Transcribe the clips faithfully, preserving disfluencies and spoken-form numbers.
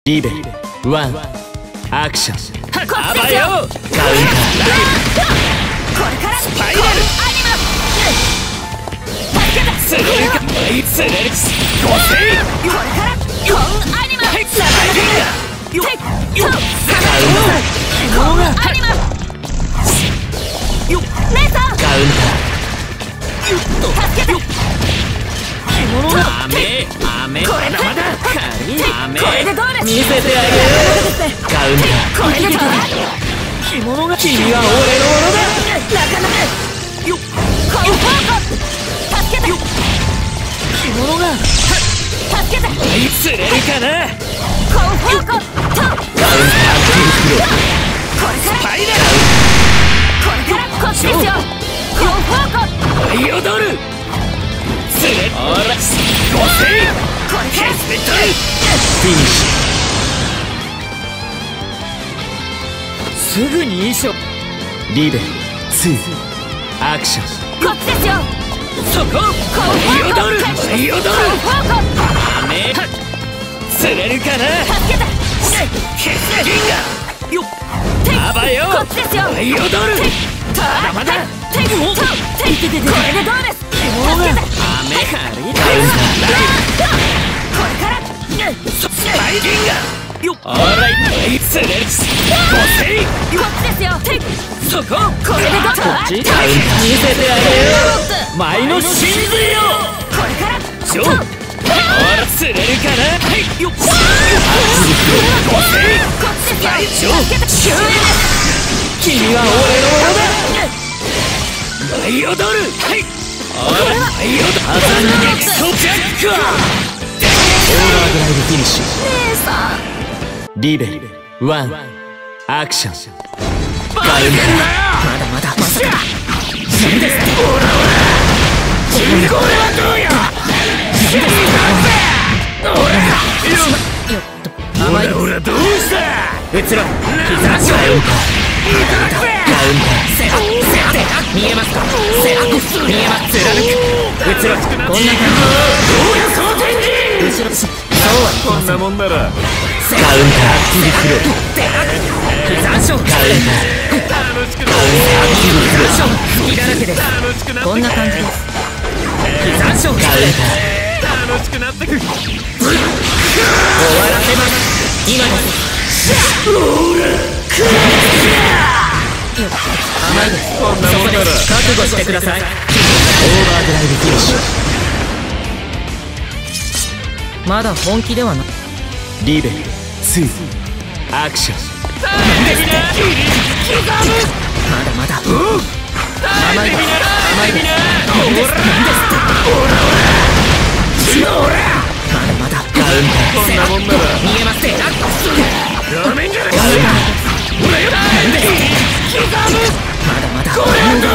リベワンアクション。 あばよ。カウンター。これからスパイラルアニマ。助けた。スレルか。スレル。ゴセイ。これからコウアニマ。スパイラル。よっ。よっ。カウンター。コウアニマ。よっ。レーサー。カウンター。よっと。助けた。雨雨これまだ雨これでどうです。見せてあげる。カウンター。これでどうだ。着物が君は俺のものだ。なかなかよっ。コウフォーコ助けてよっ。着物が助けて。あいつれるかな。コウフォーコとカウンター。これからスパイラル。これからこっちですよ。コウフォーコ舞い踊る。スレッオーラスゴセイ。これからスペットフィニッシュ。すぐに衣装。 リベツーアクション。 こっちですよ。そこ舞い踊る舞い踊る。雨釣れるかな。助けて。銀河よっ。あばよ。こっちですよ。舞い踊る。まだまだ。これでどうです。助けて。雨軽い。これからスパイ銀河よっ。オーライト釣れる。ゴセイ。こっちですよ。そここれでどう。こっち見せてあげる。舞の真髄よ。これからジョー。オーラ釣れるかな。よっ。ゴセイ。こっちですよ。君は俺のものだ。舞い踊る。はい。オーライトハザンネクソジャック。オーバードライブフィニッシュ。 リベワンアクション。 まだまだまさか。なんですって。オラオラこれはどうや。オラよっと甘い。オラどうした。うつろ膝足をカウンター。セラセラ見えますか。セラ見えます。貫くうつろこんな感じ。後ろそうはこんなもんなら。カウンターキリフロ膝足をカウンター。カウンターキリフロ吹きだらけです。こんな感じです。膝足をカウンター。楽しくなってく。終わらせます。今です。ほら甘いです。こんなもんなら覚悟してください。オーバードライブフィニッシュ。まだ本気ではない。 リベツーアクション。 まだまだ甘いです。甘いです。何ですって。まだまだカウンター。こんなもんなら見えます。ラーメンじゃない。まだまだこんなもんなら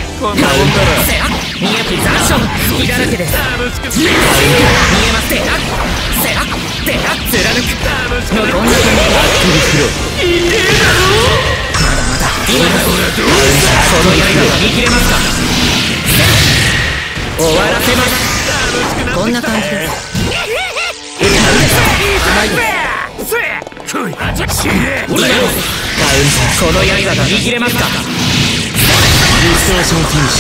見えピザション吹きだらけです。見えますテラセラテラ貫くのどんな感じ。いいだろう。まだまだ今だ。この刃が見切れますか。終わらせます。こんな感じです。甘いです。この刃が見切れますか。 ディストーションフィニッシ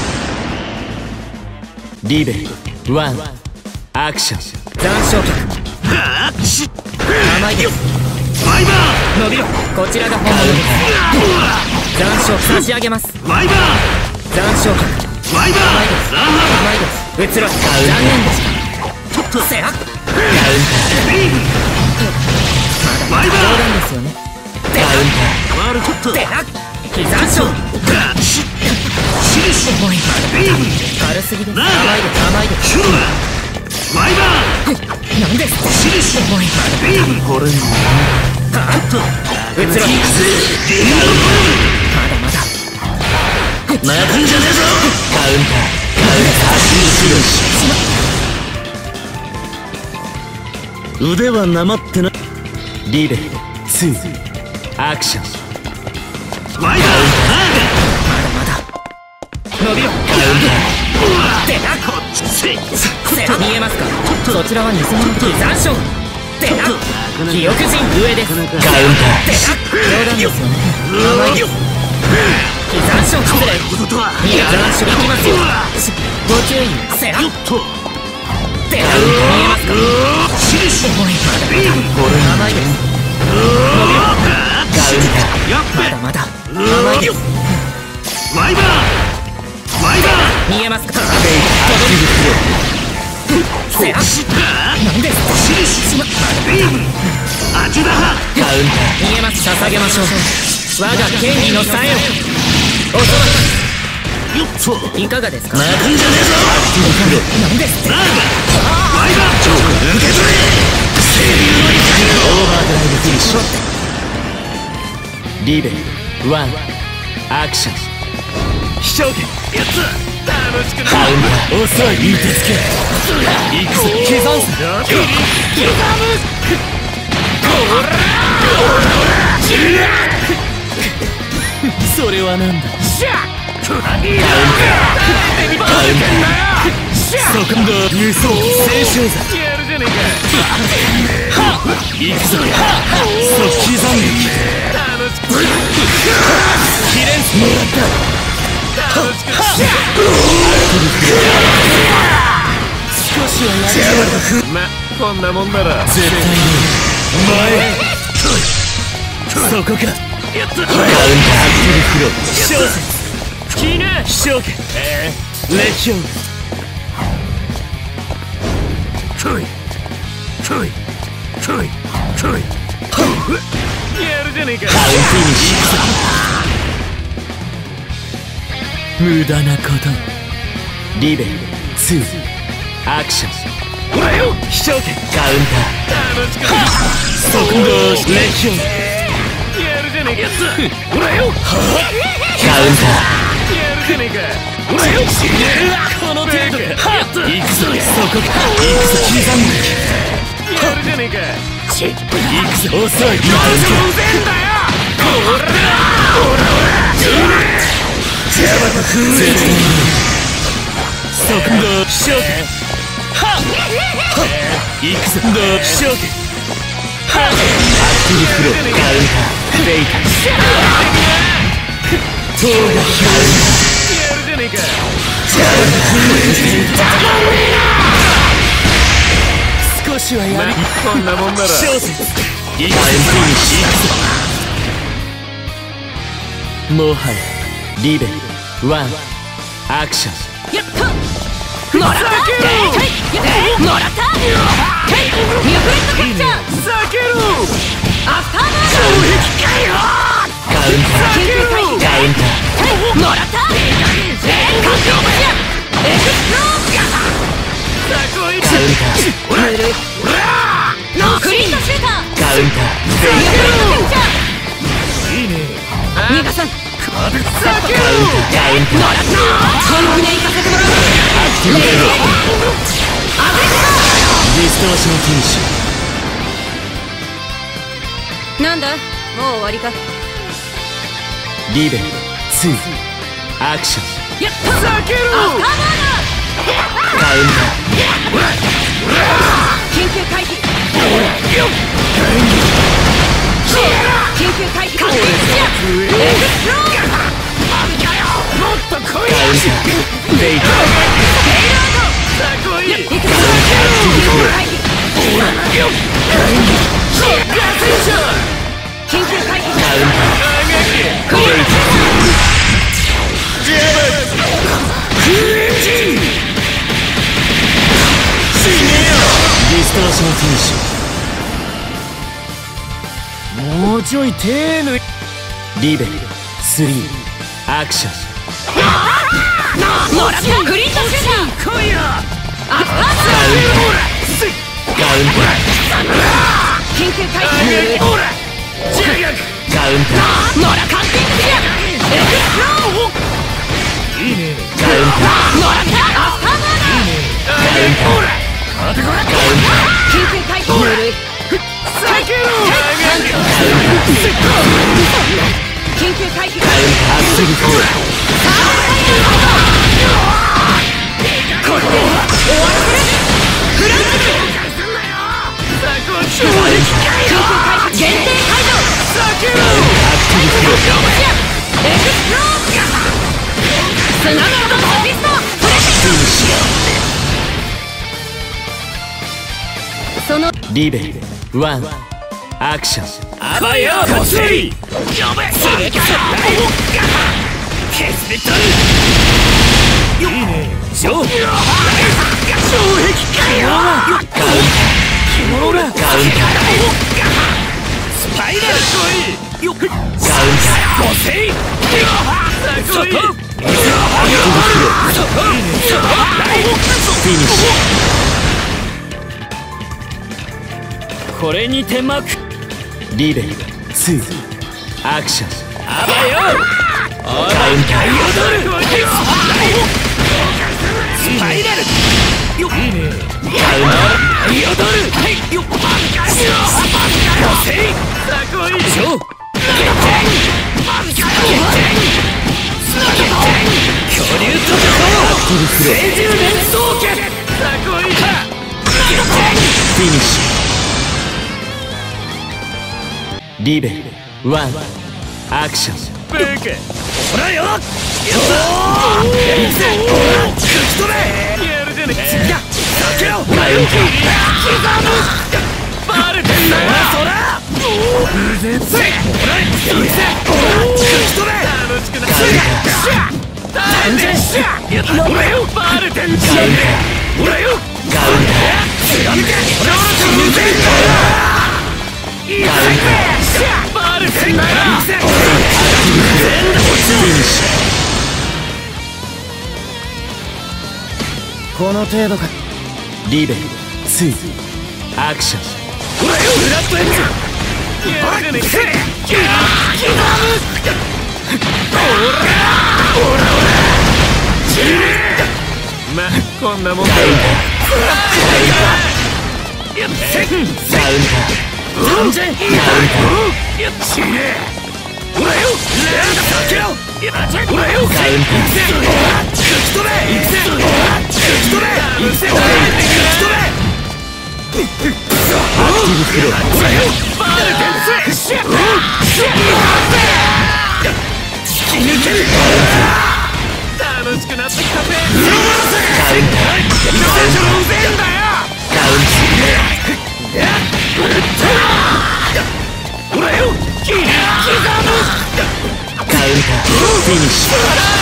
ュ。リベワンアクション。 残焼却甘いです。伸びろ。こちらが本物です。残焼差し上げます。残焼却甘いです。甘いです。うつろ残念でした。セラカウンター。冗談ですよね。カウンター。テラ膝ショー。重い。軽すぎです。甘いです。甘いです。なんですって。重い。 これにカウント。うつろまだまだ泣くんじゃねえぞ。カウンターカウンターフィニッシュ。腕はなまってな。リベツーアクション。 まだまだ伸びろ。カウンター。出た。こっち。見えますか。そちらは偽物です。残暑。出た。 記憶人上です。 カウンター。 冗談ですよね。甘いです。刻んしょ失礼。刻んしょいきますよ。ご注意。セラッで見えますか。重い。甘いです。伸びよ。まだまだ甘いです。ワイバーワイバー見えますか。セラなんですか。しまあちだカウンター見えます。捧げましょう。我が権利のサインおそらくいかがですか。まずいんじゃねえぞ。なんですって。ワイバーチョーク抜け取れ。清流の怒りをオーバードライブフィニッシュ。 リベルワンアクション。 飛翔剣やつ楽しくなカウンター。遅い。いい手つけいくぞ。刻んす刻むこらそれはなんだ。 シャッカウンターそこんだ。輸送青春座やるじゃねえか。 いくぞ。即刻斬撃楽しくキレンスもらった楽しく少しはやる。 ま、こんなもんなら絶対に前そこか。 やったカウンター。アクティブフロー小説キヌ飛翔剣えーレキオン来い来い来い来いやるじゃねえか。 カウンティにし無駄なことリベルツーアクション。 ほらよ飛翔剣カウン楽しくター。そこんだレキオンやるじゃねえか。やつほらよカウンタやるじゃねえか。ほらよー。この程度か。 やつ行くぞ。そこか。行くぞ。刻んでやるじゃねえか。 行くぞ。遅い。 当然だよ。ほらほらほら絶対にそこんだ飛翔剣行くぞ。飛翔剣アクティブフローカウンターレイタ塔が開いやるじゃねえか。 た。少しはやる。 こんなもんなら小説いくぞ。もはやリベルワンアクション。 やったもらったもらったミュークレットキャッチャー避けろアフターバーナー衝撃解放カウンターカウンターもらった環境バリアエクスプローザコイカウンターぬるいクリーンドシューターカウンターミュークレットキャッチャーいいね逃がさん避けろカウンターカウンターもらった本気で行かせてもらうアクティブフローアメリディストーションフィニッシュ。 カなんだもう終わりか。 リベルツーアクション。 やった避けろアフターバーナーカウン緊急回避緊急回避完璧エクスプローもっと来いターカウンターレイターペイロードザコイ行くぞ回避緊急回避カウンタークリアディストーションフィニッシュ。 もうちょい手抜いリベルスリーアクション。 もらったグリーンドシューター来いよアフターカウンターカウンタ緊急回避ほら中学ーカウンタノラ完璧クリアエクスプローいいねーカウンタもらったアフターバーナーほらーカウンター緊急回避ぬるい避けろ緊急回避アクティブフローこれで終わらせるフランス限定解除。 アクティブフロー。 エクスプロースナガードスピストプレシフィニッシュ。そのリベワンアクション。 あばよこっち。やべ。それか。削り取る。いいね。超。超壁かよ。 カウンター。 キモロラ。カウンター。スパイラル。よっ。カウンター。ごせい。そこ。アクティブフロー。そこ。フィニッシュ。これにて幕。 リベツーアクション。 あばよ。 カウンター。 スパイラル。よっ。いいね。カウンター。彩る。はい。よっ。ごせい。さこい。超。決定。決定。恐竜とアクティブフロー。聖獣連動拳。さこい。決定。 フィニッシュ。リベワンアクション。 ブーク。ほらよ。よっ。行くぜ。口取れ。やるじゃねえ。次だ。避けろ。カウンター。刻む。バルテンだよ。そら。うぜつ。ほら。行くぜ。口取れ。楽しくな。 カウンター。 大変しゃ。ほらよ。バルテンだよ。ほらよ。 カウンター。 貫け。ほら。無限だ。いいぜ。バルテンだよ。行くぜ。 フィニッシュ。この程度か。リベツーアクション。 ほらよ。フラットエッジ。やるじゃねえか。キラーキラム。ほらほらほら。まあこんなもんだよ。やってカウンター。 全然いいだろ。やっちげえ。ほらよ。避けろ。ほらよ。 カウンター。 口取れ。行くぜ。口取れ。行くぜ。口取れ。 アクティブフロー。 ほらよ。バールテンツ。シャッ。シャッ。突き抜ける。楽しくなってきたぜ。 カウンター。 うぜえんだよ。 カウンほらよ。キラー刻む。 ター。カウンター。フィニッシュ。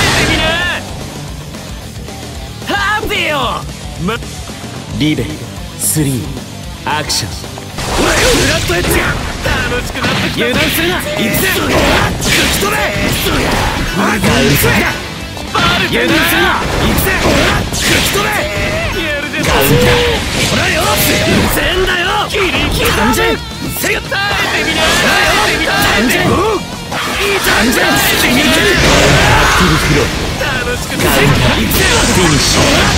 ハーピよ。まリベスリーアクション。 ほらよ。フラットエッジ。楽しくなってきた。油断するな。行くぜ。口取れ。 カウンター。 バルテンだよ。行くぜ。口取れ。やるぜ。 カウンター。 ほらよ。全だよ。キリキリダンジェン。せっ耐えてみな。ほらよ。ダンジェン。いいダンジェン。 アクティブフロー。 楽しくなカウンター。 行くぜ。 フィニッシ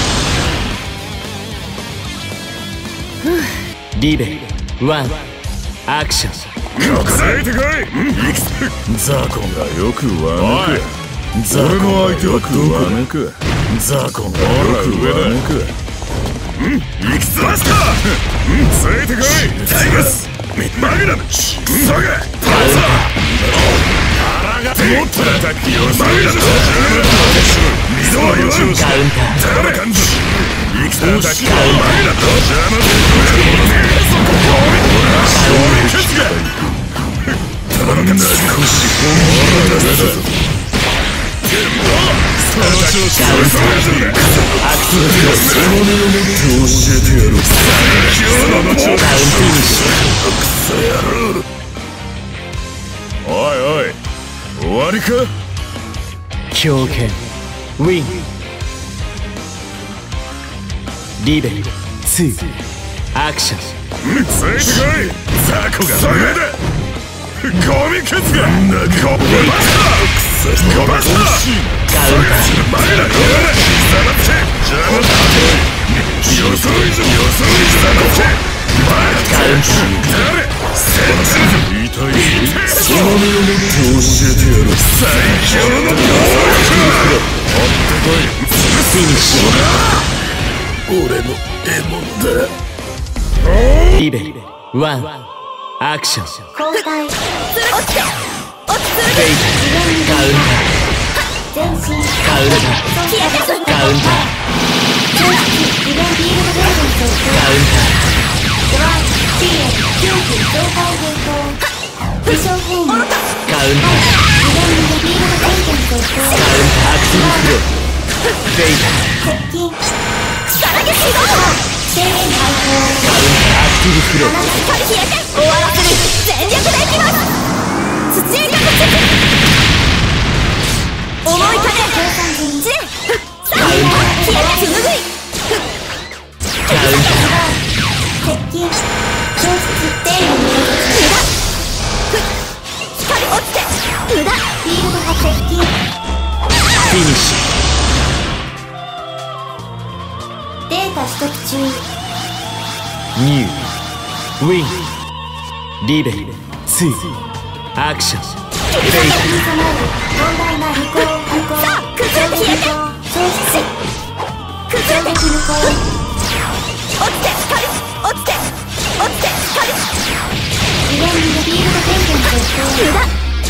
ュ。リベワンアクション。 隠れてこい。ザコンがよくわ抜く。ザコンがよくわ抜く。ザコンがよくわ抜く。行きつました。ついてこい。タイガスマグナムクソが倒さ。腹がもっと叩きよ。マグナム溝はよし。 カウンター。 ザラカンズ行きた叩きよ。マグナムジャマで勝利決がたまんな少し本物だぞ。その調子はそれぞれアクティブフロー。 その目を持って教えてやろう。最強の調子。 カウンフィニッシクソ野郎。おいおい終わりか。 ュ。強肩ウィン。リベツーアクション。 ついてこい。ザコがそれだ。ゴミケツがんなこばしたこばした。 カウンター。 前だこれだ。刻まって邪魔だ。よそいぞよそいぞだって前だカウンター。 誰センス言いたい。その目を持って教えてやる。最強の強力だ。持ってこい。 フィニッシ俺の獲物だ。 ュ。リベワンアクション。 交代。落ちて落ちフェイトカウン前進。 ターカウンター消えてすカウンター常識リベンフィールドベージョン設定。 カウンドライシーエム狂気状態変更。微小変異。 ターカウンターリベンフィールドベージョン設定。 カウンターアクティブフローフェイト接近。さらげ始動。制限解放。 カウンターアクティブフロー光消えて終わらせる。全力でいきます。土力チェック。思い風計算時にさあ消えてつむぐい。 カウンタ接近。消失定義に無駄。光落ちて無駄。フィールドが接近。 ーフィニッシデータ取得中。 ュニューウィンリベツーアクション。フェイに備える問題な無効無効。さあ崩れて消えて消失。崩れて無効。落ちて光落ちて落ちて光。リベンジでフィールド電源設定。無駄。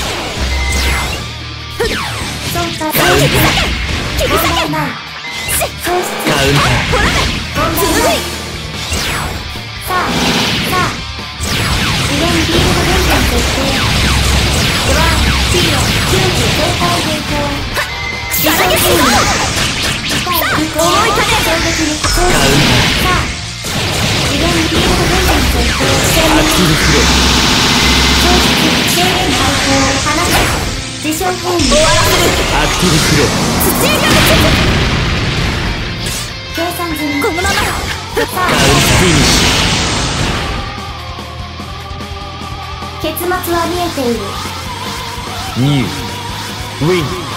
損壊。 カウンター切り裂け。問題ない。消失。 カウンターほらめ問題ない。さあさあリベンフィールド電源設定。ドライシーエムきゅうじ状態変更。微小変異。重い風衝撃に消カウン失。さあリベンフィールド電源設定。 ターアクティブフロー消失。制限解放。離せ。微小変異。終わらせる。 アクティブフロー土力チェック。計算済み。このまま。さカウンターあフィニッシ結末は見えている。 ュニューウィン